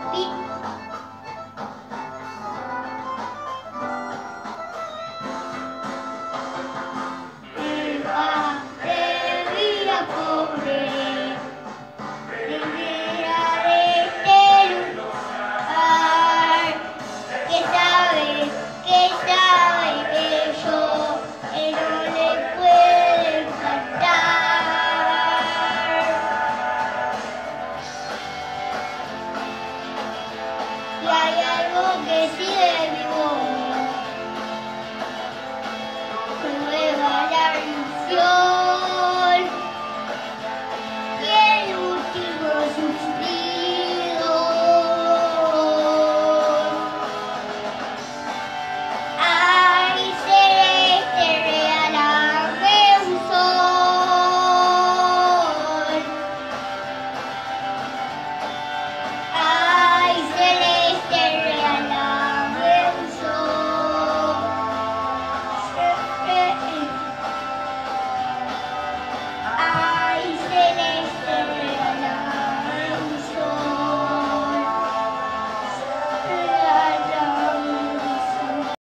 Pi. El padre día pobre, vivía de este lugar, que sabe que yo no le puede cantar. Y hay algo que sigue